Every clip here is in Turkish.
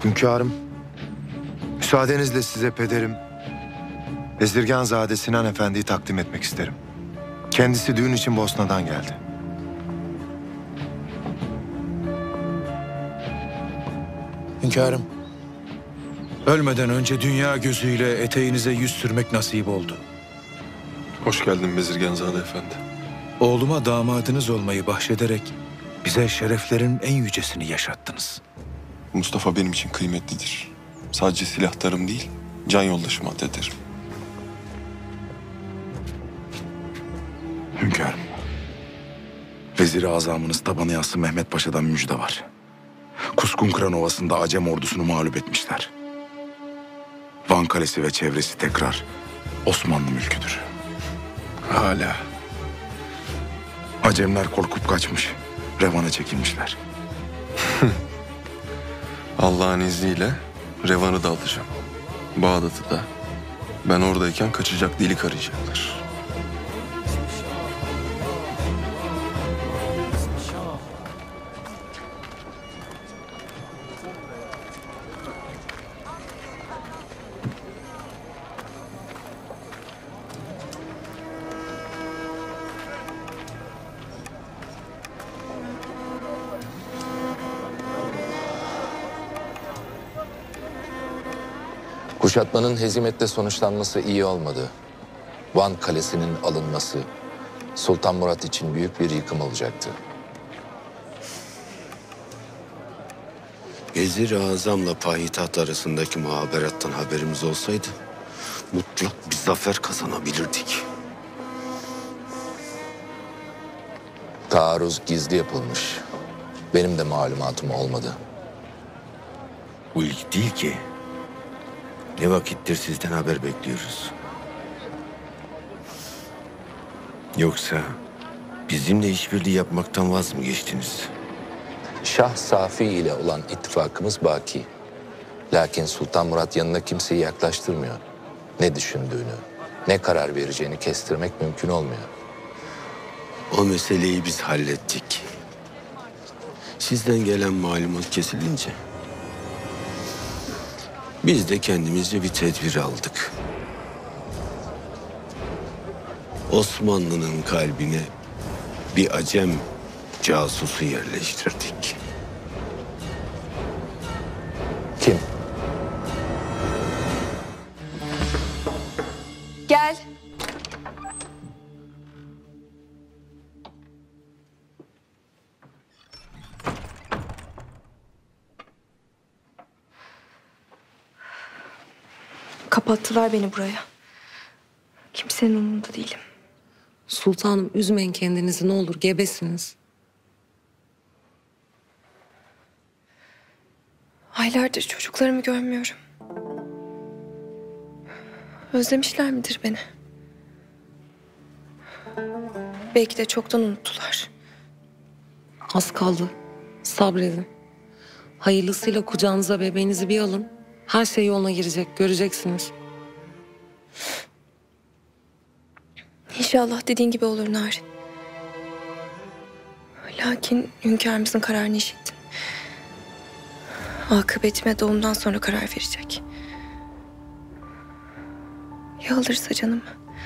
Hünkârım, müsaadenizle size pederim Bezirganzade Sinan Efendi'yi takdim etmek isterim. Kendisi düğün için Bosna'dan geldi. Hünkârım, ölmeden önce dünya gözüyle eteğinize yüz sürmek nasip oldu. Hoş geldin Bezirganzade Efendi. Oğluma damadınız olmayı bahşederek bize şereflerin en yücesini yaşattınız. Mustafa benim için kıymetlidir. Sadece silahlarım değil, can yoldaşım addederim. Hünkârım, Vezir-i Azamınız Tabanıyası Mehmet Paşa'dan müjde var. Kuskunkıran Ovası'nda Acem ordusunu mağlup etmişler. Van Kalesi ve çevresi tekrar Osmanlı mülküdür. Hala. Acemler korkup kaçmış, Revan'a çekilmişler. Allah'ın izniyle Revan'ı da alacağım. Bağdat'ı da. Ben oradayken kaçacak delik arayacaklar. Kuşatmanın hezimetle sonuçlanması iyi olmadı. Van Kalesi'nin alınması Sultan Murat için büyük bir yıkım olacaktı. Vezir-i Azam'la payitaht arasındaki muhaberattan haberimiz olsaydı mutlak bir zafer kazanabilirdik. Taarruz gizli yapılmış. Benim de malumatım olmadı. Bu ilk değil ki. Ne vakittir sizden haber bekliyoruz. Yoksa bizimle işbirliği yapmaktan vaz mı geçtiniz? Şah Safi ile olan ittifakımız baki. Lakin Sultan Murat yanına kimseyi yaklaştırmıyor. Ne düşündüğünü, ne karar vereceğini kestirmek mümkün olmuyor. O meseleyi biz hallettik. Sizden gelen malumat kesilince biz de kendimizce bir tedbir aldık. Osmanlı'nın kalbine bir Acem casusu yerleştirdik. Kim? Gel. Kapattılar beni buraya. Kimsenin umurunda değilim. Sultanım üzmeyin kendinizi ne olur, gebesiniz. Aylardır çocuklarımı görmüyorum. Özlemişler midir beni? Belki de çoktan unuttular. Az kaldı. Sabredin. Hayırlısıyla kucağınıza bebeğinizi bir alın. Her şey yoluna girecek, göreceksiniz. İnşallah dediğin gibi olur Narin. Lakin hünkârımızın kararını işittin. Akıbetime doğumdan sonra karar verecek. Ya alırsa canımı?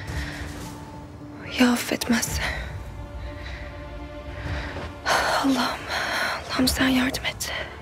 Ya affetmezse? Allah'ım, Allah'ım sen yardım et.